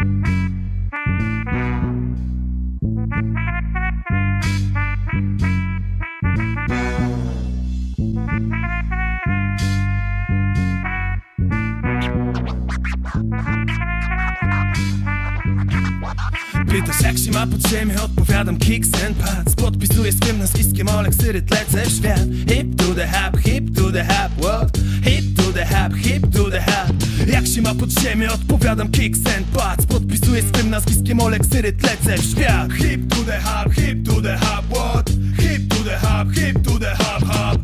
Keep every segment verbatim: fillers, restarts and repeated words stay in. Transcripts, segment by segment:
Pytasz jak się ma pod ziemię, odpowiadam kicks and pads. Podpisuję swym nazwiskiem Oleksyryt, lecę w świat. Hip to the hap, hip to the hap, what? Hip to the hap, hip to the hap. Jak się ma pod ziemię, odpowiadam kicks and pads. Podpisuję swym nazwiskiem Oleksyryt, lecę w świat. Hip to the hap, hip to the hap, what? Hip to the hap, hip to the hap, hap.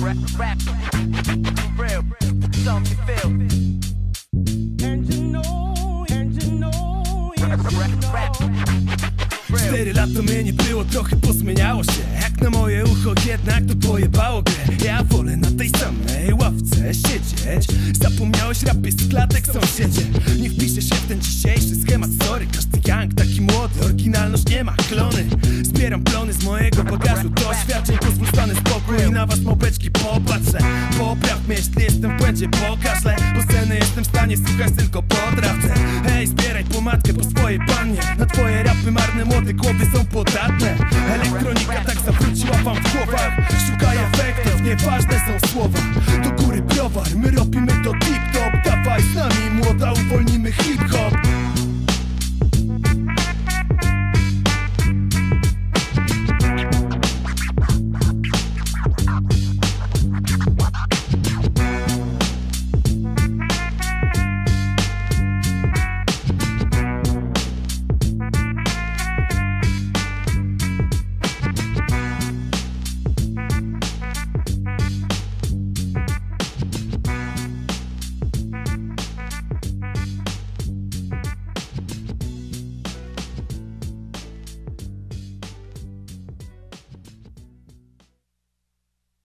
Cztery lata mnie nie było, trochę pozmieniało się. Jak na moje ucho, jednak to pojebało grę. Ja wolę na tej samej ławce siedzieć. Zapomniałeś, rap jest z klatek, sąsiedzie. Nie wpiszę się w ten dzisiejszy schemat, sorry. Każdy young, taki młody, oryginalność nie ma, klony. Zbieram plony z mojego bagażu doświadczeń. Pozwól stanę spokój i na was małpeczki popatrzę. Popraw mnie, jeśli jestem w błędzie, pokażę. Bo sceny jestem w stanie słuchać tylko po trawce. Hej, zbieraj pomadkę po swojej pannie. Na twoje rapy marne, młode głowy są podatne. Elektronika tak zawróciła wam w głowach. Szukaj efektów, nieważne są słowa. Do góry browar,